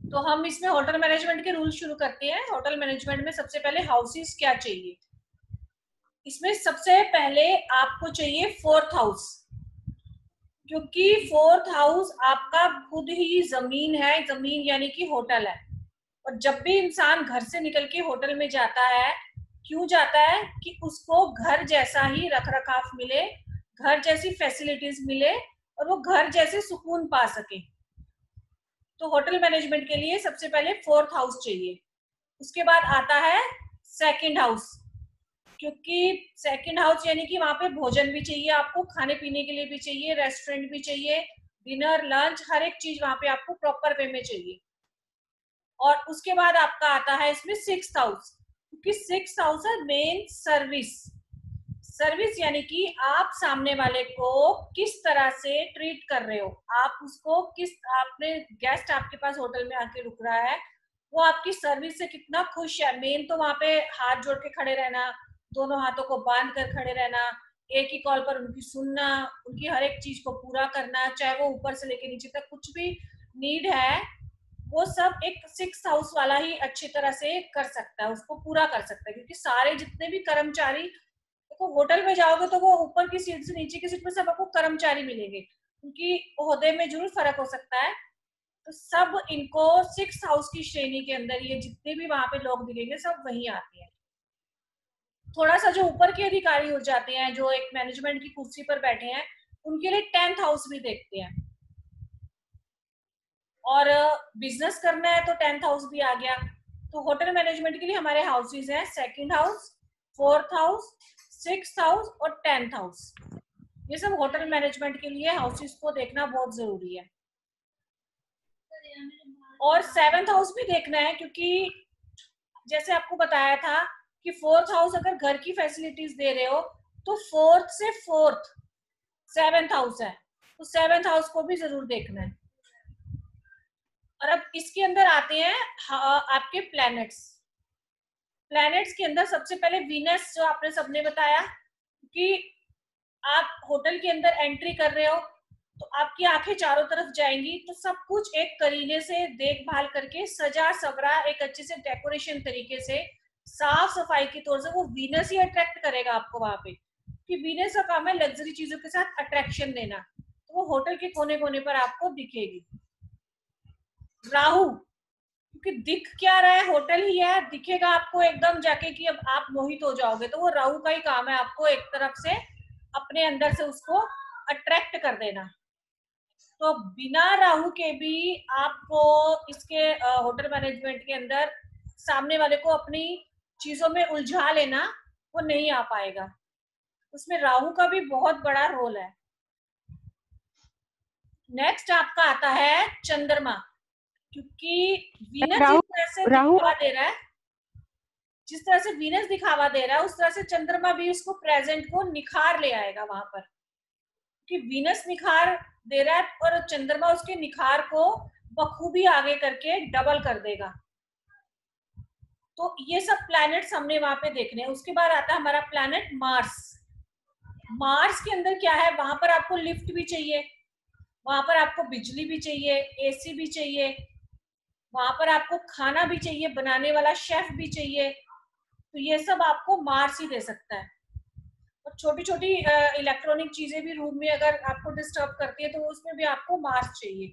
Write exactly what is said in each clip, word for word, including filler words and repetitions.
तो हम इसमें होटल मैनेजमेंट के रूल शुरू करते हैं। होटल मैनेजमेंट में सबसे पहले हाउसेस क्या चाहिए। इसमें सबसे पहले आपको चाहिए फोर्थ हाउस, क्योंकि फोर्थ हाउस आपका खुद ही जमीन है, जमीन यानी कि होटल है। और जब भी इंसान घर से निकल के होटल में जाता है, क्यों जाता है कि उसको घर जैसा ही रख रखाव मिले, घर जैसी फैसिलिटीज मिले और वो घर जैसे सुकून पा सके। तो होटल मैनेजमेंट के लिए सबसे पहले फोर्थ हाउस चाहिए। उसके बाद आता है सेकंड हाउस, क्योंकि सेकंड हाउस यानी कि वहां पे भोजन भी चाहिए, आपको खाने पीने के लिए भी चाहिए, रेस्टोरेंट भी चाहिए, डिनर लंच हर एक चीज वहां पे आपको प्रॉपर वे में चाहिए। और उसके बाद आपका आता है इसमें सिक्स्थ हाउस, क्योंकि सिक्स्थ हाउस है मेन सर्विस। सर्विस यानी कि आप सामने वाले को किस तरह से ट्रीट कर रहे हो, आप उसको किस, आपने गेस्ट आपके पास होटल में आके रुक रहा है, वो आपकी सर्विस से कितना खुश है। मेन तो वहां पे हाथ जोड़ के खड़े रहना, दोनों हाथों को बांध कर खड़े रहना, एक ही कॉल पर उनकी सुनना, उनकी हर एक चीज को पूरा करना, चाहे वो ऊपर से लेके नीचे तक कुछ भी नीड है, वो सब एक सिक्स हाउस वाला ही अच्छी तरह से कर सकता है, उसको पूरा कर सकता है। क्योंकि सारे जितने भी कर्मचारी, देखो होटल में जाओगे तो वो ऊपर की सीट से नीचे की सीट में सब आपको कर्मचारी मिलेंगे, उनकी ओहदे में जरूर फर्क हो सकता है। तो सब इनको सिक्स हाउस की श्रेणी के अंदर ये जितने भी वहां पे लोग दिखेंगे सब वही आते हैं। थोड़ा सा जो ऊपर के अधिकारी हो जाते हैं, जो एक मैनेजमेंट की कुर्सी पर बैठे हैं, उनके लिए टेंथ हाउस भी देखते हैं। और बिजनेस करना है तो टेंथ हाउस भी आ गया। तो होटल मैनेजमेंट के लिए हमारे हाउसेज हैं second house, fourth house, sixth house और टेंथ हाउस। ये सब होटल मैनेजमेंट के लिए हाउसेज को देखना बहुत जरूरी है। और सेवेंथ हाउस भी देखना है, क्योंकि जैसे आपको बताया था कि फोर्थ हाउस अगर घर की फैसिलिटीज दे रहे हो तो फोर्थ से फोर्थ सेवेंथ हाउस है, तो सेवेंथ हाउस को भी जरूर देखना है। और अब इसके अंदर आते हैं आपके प्लैनेट्स। प्लैनेट्स के अंदर सबसे पहले वीनस, जो आपने सबने बताया कि आप होटल के अंदर एंट्री कर रहे हो तो आपकी आंखें चारों तरफ जाएंगी, तो सब कुछ एक करीने से देखभाल करके सजा सवरा एक अच्छे से डेकोरेशन तरीके से साफ सफाई की तौर से वो वीनस ही अट्रैक्ट करेगा आपको वहां पे। कि वीनस का काम है लग्जरी चीजों के साथ अट्रैक्शन देना, तो वो होटल के कोने कोने पर आपको दिखेगी। राहु, क्योंकि दिख क्या रहा है, होटल ही है, दिखेगा आपको एकदम जाके कि अब आप मोहित हो जाओगे, तो वो राहु का ही काम है आपको एक तरफ से अपने अंदर से उसको अट्रैक्ट कर देना। तो बिना राहु के भी आपको इसके होटल मैनेजमेंट के अंदर सामने वाले को अपनी चीजों में उलझा लेना वो नहीं आ पाएगा। उसमें राहु का भी बहुत बड़ा रोल है। नेक्स्ट आपका आता है चंद्रमा, क्योंकि वीनस जिस राहु तरह से राहु दिखावा दे रहा है, जिस तरह से वीनस दिखावा दे रहा है उस तरह से चंद्रमा भी उसको प्रेजेंट को निखार ले आएगा वहां पर। कि वीनस निखार दे रहा है और चंद्रमा उसके निखार को बखूबी आगे करके डबल कर देगा। तो ये सब प्लैनेट्स हमने वहां पे देखने हैं। उसके बाद आता है हमारा प्लैनेट मार्स। मार्स के अंदर क्या है, वहां पर आपको लिफ्ट भी चाहिए, वहां पर आपको बिजली भी चाहिए, एसी भी चाहिए, वहां पर आपको खाना भी चाहिए, बनाने वाला शेफ भी चाहिए। तो ये सब आपको मार्स ही दे सकता है। और छोटी छोटी इलेक्ट्रॉनिक चीजें भी रूम में अगर आपको डिस्टर्ब करती है तो उसमें भी आपको मार्स चाहिए।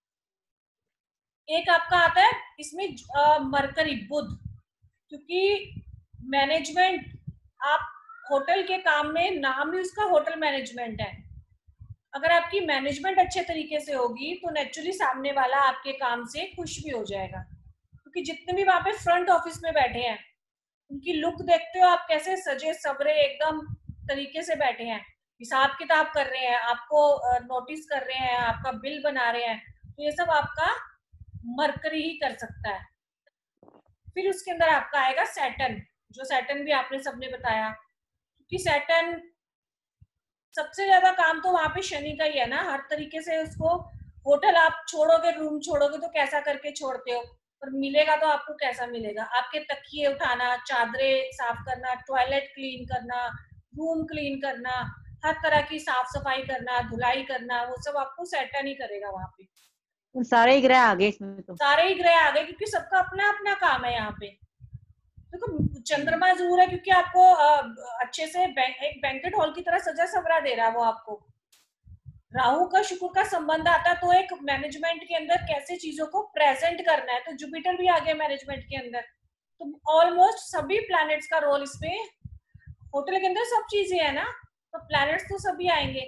एक आपका आता है इसमें मरकरी, बुध, क्योंकि मैनेजमेंट, आप होटल के काम में नाम ही उसका होटल मैनेजमेंट है। अगर आपकी मैनेजमेंट अच्छे तरीके से होगी तो नेचुरली सामने वाला आपके काम से खुश भी हो जाएगा। क्योंकि जितने भी वहां पे फ्रंट ऑफिस में बैठे हैं उनकी लुक देखते हो आप, कैसे सजे सवरे एकदम तरीके से बैठे हैं, हिसाब किताब कर रहे हैं, आपको नोटिस कर रहे हैं, आपका बिल बना रहे हैं। तो ये सब आपका मरकरी ही कर सकता है। फिर उसके अंदर आपका आएगा सैटर्न, जो सैटर्न भी आपने सबने बताया, क्योंकि सैटर्न सबसे ज्यादा काम तो वहां पे शनि का ही है ना, हर तरीके से उसको। होटल आप छोड़ोगे, रूम छोड़ोगे तो कैसा करके छोड़ते हो, और मिलेगा तो आपको कैसा मिलेगा, आपके तकिए उठाना, चादरें साफ करना, टॉयलेट क्लीन करना, रूम क्लीन करना, हर तरह की साफ सफाई करना, धुलाई करना, वो सब आपको सैटर्न ही करेगा वहां पे। सारे ही ग्रह आ गए इसमें तो। सारे ही ग्रह आ गए क्योंकि सबका अपना अपना काम है यहाँ पे। देखो चंद्रमा जरूर है क्योंकि आपको अच्छे से एक बैंकेट हॉल की तरह सजा संवरा दे रहा है वो आपको। राहु का शुक्र का संबंध आता है तो एक मैनेजमेंट के अंदर कैसे चीजों को प्रेजेंट करना है, तो जुपिटर भी आ गया मैनेजमेंट के अंदर। तो ऑलमोस्ट सभी प्लैनेट्स का रोल इसमें, होटल के अंदर सब चीजें है ना, तो प्लैनेट्स तो सभी आएंगे।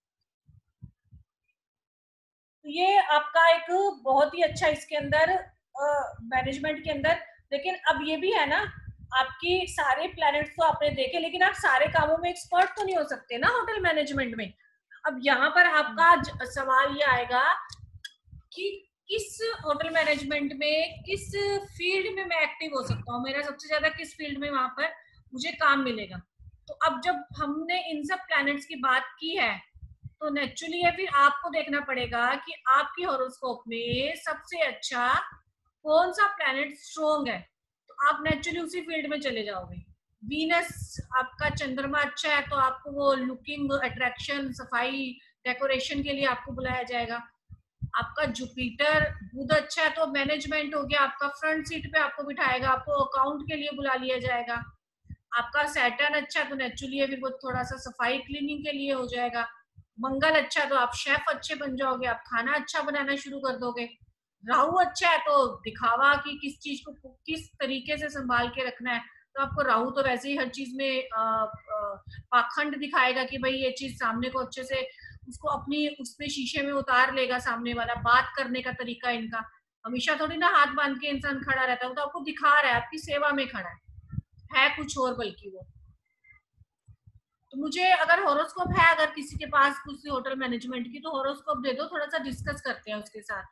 तो ये आपका एक बहुत ही अच्छा इसके अंदर मैनेजमेंट के अंदर। लेकिन अब ये भी है ना, आपकी सारे प्लैनेट्स तो आपने देखे, लेकिन आप सारे कामों में एक्सपर्ट तो नहीं हो सकते ना होटल मैनेजमेंट में। अब यहाँ पर आपका सवाल ये आएगा कि किस होटल मैनेजमेंट में किस फील्ड में मैं एक्टिव हो सकता हूँ, मेरा सबसे ज्यादा किस फील्ड में वहां पर मुझे काम मिलेगा। तो अब जब हमने इन सब प्लैनेट्स की बात की है तो नेचुरली है फिर आपको देखना पड़ेगा कि आपकी हॉरोस्कोप में सबसे अच्छा कौन सा प्लैनेट स्ट्रॉन्ग है, तो आप नेचुरली उसी फील्ड में चले जाओगे। वीनस आपका चंद्रमा अच्छा है तो आपको वो लुकिंग, अट्रैक्शन, सफाई, डेकोरेशन के लिए आपको बुलाया जाएगा। आपका जुपिटर बुध अच्छा है तो मैनेजमेंट हो गया, आपका फ्रंट सीट पे आपको बिठाएगा, आपको अकाउंट के लिए बुला लिया जाएगा। आपका सैटर्न अच्छा है तो नेचुरली फिर वो थोड़ा सा सफाई क्लीनिंग के लिए हो जाएगा। मंगल अच्छा है तो आप शेफ अच्छे बन जाओगे, आप खाना अच्छा बनाना शुरू कर दोगे। राहु अच्छा है तो दिखावा कि किस चीज को किस तरीके से संभाल के रखना है, तो आपको राहु तो वैसे ही हर चीज में आ, आ, पाखंड दिखाएगा कि भाई ये चीज सामने को अच्छे से उसको अपनी उसमें शीशे में उतार लेगा सामने वाला। बात करने का तरीका इनका हमेशा थोड़ी ना हाथ बांध के इंसान खड़ा रहता है, वो तो आपको दिखा रहा है, आपकी सेवा में खड़ा है, है कुछ और बल्कि वो। तो मुझे अगर हॉरोस्कोप है, अगर किसी के पास कुछ होटल मैनेजमेंट की, तो हॉरोस्कोप दे दो, थोड़ा सा डिस्कस करते हैं उसके साथ।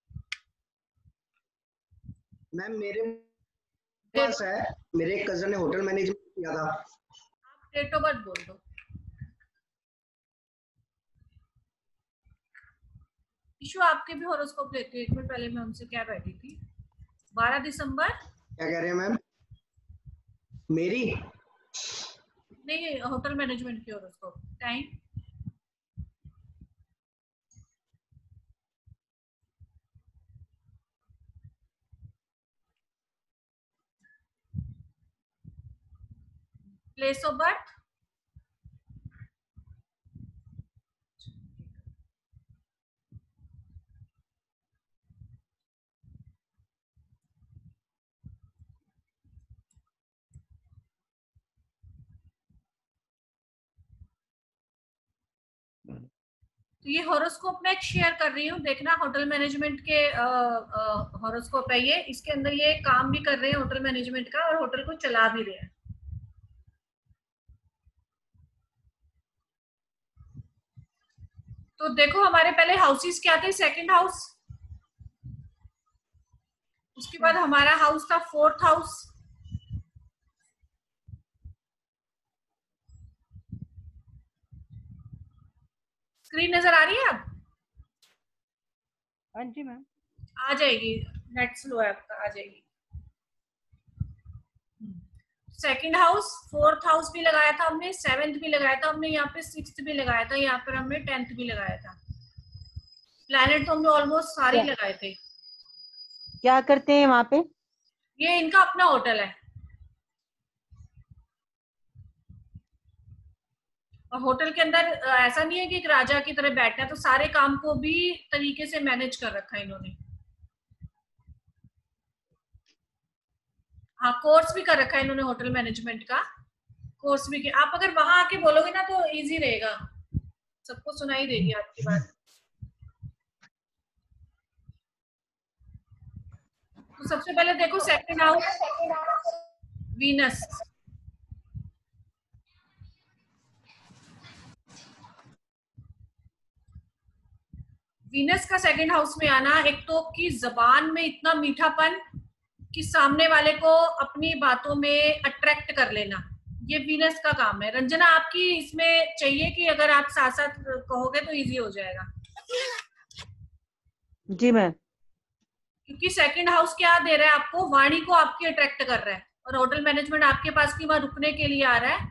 मैम मेरे पास है, मेरे एक कजन ने होटल मैनेजमेंट किया था। आप डेट ऑफ बर्थ बोल दो। इशू आपके भी हॉरोस्कोप लेते हैं, एक मिनट पहले मैं उनसे क्या बैठी थी। बारह दिसंबर। क्या कह रहे हैं मैम? मेरी नहीं, होटल मैनेजमेंट की horoscope time. Place of birth. तो ये हॉरोस्कोप मैं शेयर कर रही हूँ, देखना होटल मैनेजमेंट के हॉरोस्कोप है ये, इसके अंदर ये काम भी कर रहे हैं होटल मैनेजमेंट का और होटल को चला भी रहे हैं। तो देखो हमारे पहले हाउसेस क्या थे, सेकंड हाउस, उसके बाद हमारा हाउस था फोर्थ हाउस, स्क्रीन नजर आ रही है अब? हाँ जी मैम। आ जाएगी, नेट स्लो है आपका, आ जाएगी। सेकंड हाउस, फोर्थ हाउस भी लगाया था हमने, सेवेंथ भी लगाया था हमने, यहाँ पे सिक्स्थ भी लगाया था, यहाँ पर हमने टेंथ भी लगाया था। प्लैनेट तो हमने ऑलमोस्ट सारे लगाए थे। क्या करते हैं वहां पे? ये इनका अपना होटल है और होटल के अंदर ऐसा नहीं है कि एक राजा की तरह बैठना है, तो सारे काम को भी तरीके से मैनेज कर रखा है इन्होंने। हाँ, कोर्स भी कर रखा है इन्होंने होटल मैनेजमेंट का, कोर्स भी किया। आप अगर वहां आके बोलोगे ना तो इजी रहेगा, सबको सुनाई देगी आपकी बात। तो सबसे पहले देखो सेकंड हाउस, वीनस। वीनस का सेकंड हाउस में आना, एक तो की जबान में इतना मीठापन कि सामने वाले को अपनी बातों में अट्रैक्ट कर लेना, ये वीनस का काम है। रंजना आपकी इसमें चाहिए कि अगर आप साथ साथ कहोगे तो इजी हो जाएगा। जी मैम। क्योंकि सेकंड हाउस क्या दे रहा है आपको, वाणी को आपकी अट्रैक्ट कर रहा है, और होटल मैनेजमेंट आपके पास की वहां रुकने के लिए आ रहा है।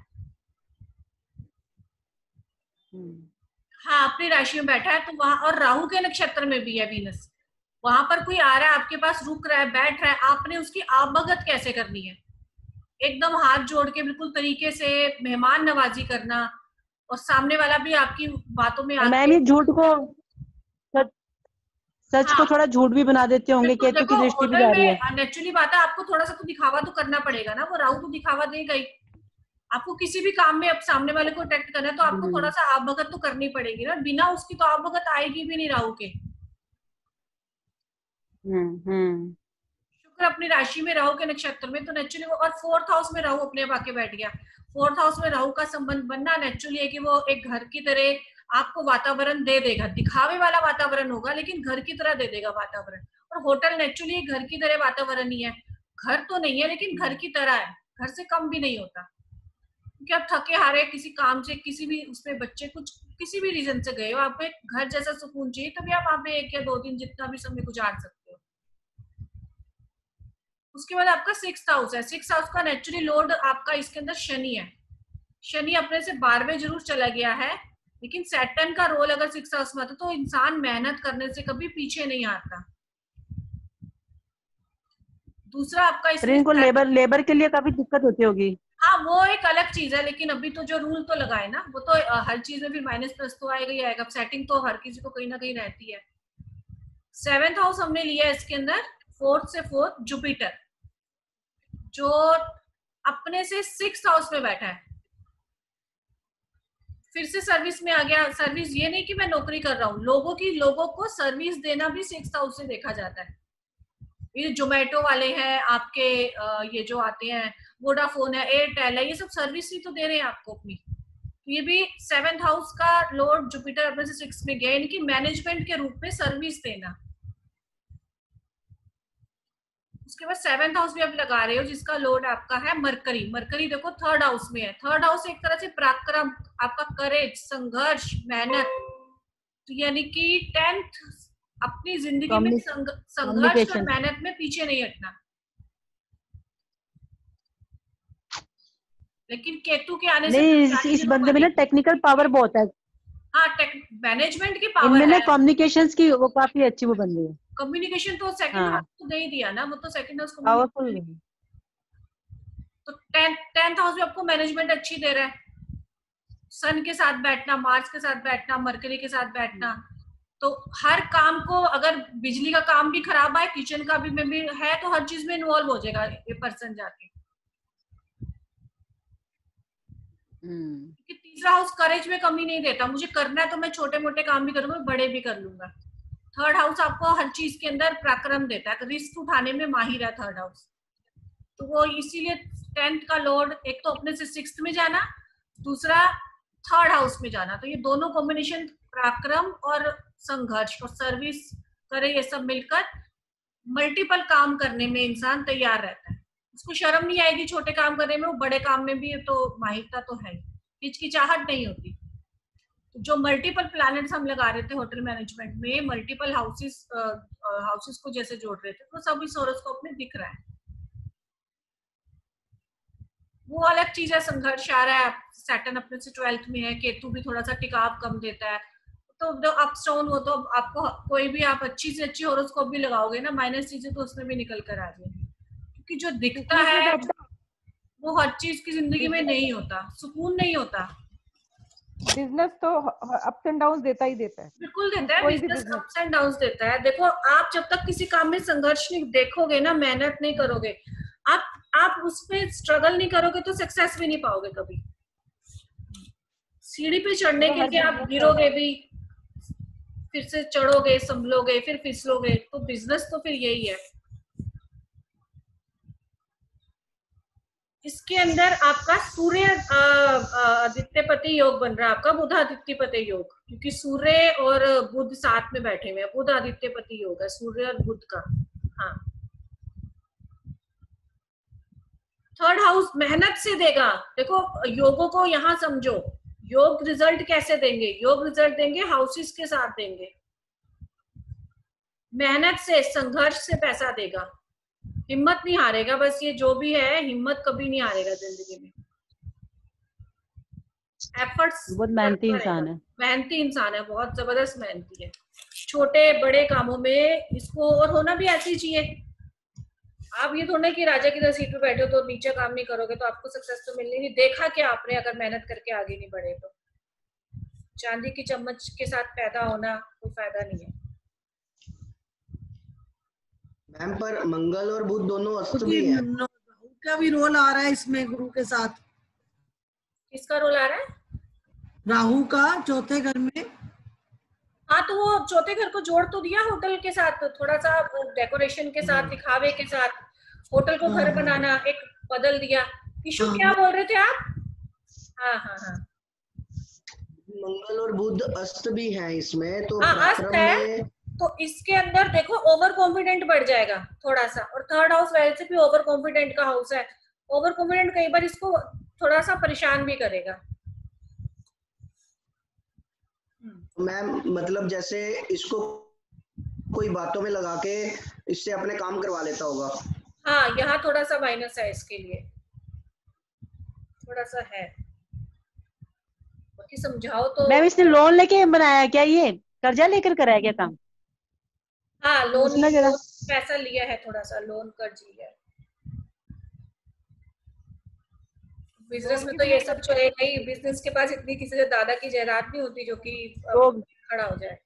हाँ, अपनी राशि में बैठा है तो वहां, और राहु के नक्षत्र में भी है वीनस, वहां पर कोई आ रहा है आपके पास, रुक रहा है, बैठ रहा है, आपने उसकी आवभगत कैसे करनी है, एकदम हाथ जोड़ के बिल्कुल तरीके से मेहमान नवाजी करना, और सामने वाला भी आपकी बातों में और मैम आके। ये झूठ को सच, सच को हाँ थोड़ा झूठ भी बना देते होंगे, बिल्कुल, केतु की देखो दृष्टि भी होटल जा रही है। में नेचुरली बात है, आपको थोड़ा सा तो दिखावा तो करना पड़ेगा ना, वो राहु तो दिखावा देगा ही। आपको किसी भी काम में अब सामने वाले को अट्रैक्ट करना है तो आपको थोड़ा हम्म सा आवभगत तो करनी पड़ेगी ना, बिना उसकी तो आवभगत आएगी भी नहीं राहु के। हम्म हम्म शुक्र अपनी राशि में, राहु के नक्षत्र में, तो नेचुरली वो, और फोर्थ हाउस में राहु अपने आप आके बैठ गया। फोर्थ हाउस में राहु का संबंध बनना नेचुरली है कि वो एक घर की तरह आपको वातावरण दे देगा, दिखावे वाला वातावरण होगा लेकिन घर की तरह दे देगा वातावरण। और होटल नेचुरली घर की तरह वातावरण ही है, घर तो नहीं है लेकिन घर की तरह है, घर से कम भी नहीं होता। क्योंकि आप थके हारे किसी काम से, किसी भी उसमें बच्चे कुछ किसी भी रीजन से गए हो, आपको एक घर जैसा सुकून चाहिए, तभी आप वहां पे एक या दो दिन जितना भी समय गुजार सकते हो। उसके बाद आपका सिक्स हाउस है, सिक्स हाउस का नेचुरली लॉर्ड आपका इसके अंदर शनि है। शनि अपने से बारहवें जरूर चला गया है, लेकिन सैटर्न का रोल अगर सिक्स हाउस में आता तो इंसान मेहनत करने से कभी पीछे नहीं आता। दूसरा आपका पर इसमें इनको लेबर लेबर के लिए काफी दिक्कत होती होगी। हाँ वो एक अलग चीज है, लेकिन अभी तो जो रूल तो लगाए ना, वो तो अ, हर चीज में फिर माइनस प्लस तो आएगा ही आएगा, सेटिंग तो हर किसी को कहीं ना कहीं रहती है। सेवेंथ हाउस हमने लिया है इसके अंदर, फोर्थ से फोर्थ जुपिटर, जो अपने से सिक्स हाउस में बैठा है, फिर से सर्विस में आ गया। सर्विस ये नहीं कि मैं नौकरी कर रहा हूँ, लोगों की लोगों को सर्विस देना भी सिक्स हाउस से देखा जाता है। ये जोमेटो वाले हैं आपके, ये जो आते हैं वोडाफोन है, एयरटेल है, ये सब सर्विस ही तो दे रहे हैं आपको अपनी। ये भी सेवेंथ हाउस का लॉर्ड जुपिटर अपने से सिक्स में गया, यानी कि मैनेजमेंट के रूप में सर्विस देना। उसके बाद सेवेंथ हाउस भी आप लगा रहे हो जिसका लॉर्ड आपका है मरकरी। मरकरी देखो थर्ड हाउस में है, थर्ड हाउस एक तरह से पराक्रम, आपका करेज, संघर्ष, मेहनत, तो यानी कि टेंथ अपनी जिंदगी में संघर्ष और मेहनत में पीछे नहीं हटना। लेकिन केतु के आने से नहीं, इस, इस बंदे में ना टेक्निकल पावर बहुत है। हाँ, मैनेजमेंट की पावर इनमें ना है, कम्युनिकेशंस की वो काफी अच्छी वो बंदी है। कम्युनिकेशन तो सेकंड हाउस को दे ही दिया ना, वो तो सेकंड हाउस पावरफुल। तो टेंथ टेंथ हाउस में आपको मैनेजमेंट अच्छी दे रहा है, सन के साथ बैठना, मार्स के साथ बैठना, मरकरी के साथ बैठना, तो हर काम को, अगर बिजली का काम भी खराब है, किचन का भी में भी है, तो हर चीज में इन्वॉल्व हो जाएगा ये पर्सन जाके। क्योंकि तीसरा हाउस करेज में कमी नहीं देता, मुझे करना है तो मैं छोटे मोटे काम भी करूंगा, बड़े भी कर लूंगा। थर्ड हाउस आपको हर चीज के अंदर पराक्रम देता है, रिस्क उठाने में माहिर है थर्ड हाउस, तो वो इसीलिए टेंथ का लॉर्ड एक तो अपने से सिक्स्थ में जाना, दूसरा थर्ड हाउस में जाना, तो ये दोनों कॉम्बिनेशन पराक्रम और संघर्ष और सर्विस करे, ये सब मिलकर मल्टीपल काम करने में इंसान तैयार रहता है। उसको शर्म नहीं आएगी छोटे काम करने में, वो बड़े काम में भी तो माहिरता तो है, हिचकिचाहट नहीं होती। तो जो मल्टीपल प्लैनेट्स हम लगा रहे थे होटल मैनेजमेंट में, मल्टीपल हाउसेस हाउसेस को जैसे जोड़ रहे थे, तो सब इस हॉरोस्कोप में दिख रहा है। वो अलग चीज है, संघर्ष आ रहा है, सैटर्न अपने से ट्वेल्थ में है, केतु भी थोड़ा सा टिकाव कम देता है, तो जो अप्स डाउन हो तो आपको कोई भी आप अच्छी से अच्छी हॉरोस्कोप भी लगाओगे ना, माइनस चीजें तो उसमें भी निकल कर आ जाएंगी, क्योंकि जो दिखता है वो हर चीज की जिंदगी में नहीं होता, सुकून नहीं होता। बिजनेस तो अप्स एंड डाउन देता ही देता है, बिल्कुल देता है, बिजनेस अप्स एंड डाउन देता है। देखो आप जब तक किसी काम में संघर्ष नहीं देखोगे ना, मेहनत नहीं करोगे, आप आप उसमें स्ट्रगल नहीं करोगे तो सक्सेस भी नहीं पाओगे कभी। सीढ़ी पे चढ़ने के लिए आप गिरोगे भी, फिर से चढ़ोगे, संभलोगे, फिर फिसलोगे, तो बिजनेस तो फिर यही है। इसके अंदर आपका सूर्य आदित्यपति योग बन रहा है, आपका बुध आदित्यपति योग, क्योंकि सूर्य और बुध साथ में बैठे हुए हैं, बुध आदित्यपति योग है सूर्य और बुध का। हाँ, थर्ड हाउस मेहनत से देगा। देखो योगों को यहाँ समझो, योग रिजल्ट कैसे देंगे, योग रिजल्ट देंगे हाउसेस के साथ देंगे, मेहनत से, संघर्ष से पैसा देगा, हिम्मत नहीं हारेगा, बस ये जो भी है, हिम्मत कभी नहीं हारेगा जिंदगी में, एफर्ट्स, बहुत मेहनती इंसान है, मेहनती इंसान है, बहुत जबरदस्त मेहनती है। छोटे बड़े कामों में इसको, और होना भी ऐसे ही चाहिए। आप ये थोड़ा कि राजा की तरह सीट पे बैठे हो तो नीचे काम नहीं करोगे तो आपको सक्सेस तो मिलनी नहीं। देखा क्या आपने, अगर मेहनत करके आगे नहीं बढ़े तो। चांदी की चम्मच के साथ पैदा होना कोई फायदा नहीं है। मैम पर मंगल और बुध दोनों अस्त तो भी कि हैं। राहु का भी रोल आ रहा है इसमें गुरु के साथ। किसका रोल आ रहा है? राहु का चौथे घर में। हाँ तो वो चौथे घर को जोड़ तो दिया होटल के साथ, थोड़ा सा डेकोरेशन के साथ, दिखावे के साथ होटल को घर बनाना एक बदल दिया। ईशु क्या बोल रहे थे आप? हाँ हाँ हाँ मंगल और बुध अस्त भी हैं इसमें, तो हाँ अस्त पराक्रम है में तो इसके अंदर देखो ओवर कॉन्फिडेंट बढ़ जाएगा थोड़ा सा। और थर्ड हाउस वैसे भी ओवर कॉन्फिडेंट का हाउस है। ओवर कॉन्फिडेंट कई बार इसको थोड़ा सा परेशान भी करेगा। मैम मतलब जैसे इसको कोई बातों में लगा के इससे अपने काम करवा लेता होगा। हाँ यहाँ थोड़ा सा माइनस है इसके लिए, थोड़ा सा है। बाकी समझाओ तो। मैम इसने लोन लेके बनाया क्या, ये कर्जा लेकर कराया क्या काम? हाँ लोन पूछना जरा। पैसा लिया है, थोड़ा सा लोन कर्ज लिया है। बिजनेस में तो ये सब चलेगा ही। बिजनेस के पास इतनी किसी से दादा की जायदाद नहीं होती जो कि तो खड़ा हो जाए।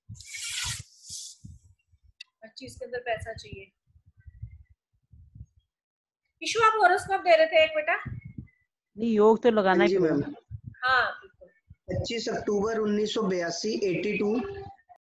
हर चीज के अंदर पैसा चाहिए। ईशु आप हॉरोस्कोप दे रहे थे एक बेटा? नहीं, योग तो लगाना हाँ ही जी पड़ेगा। मैम। हाँ बिल्कुल। पच्चीस अक्टूबर उन्नीस सौ बयासी, बयासी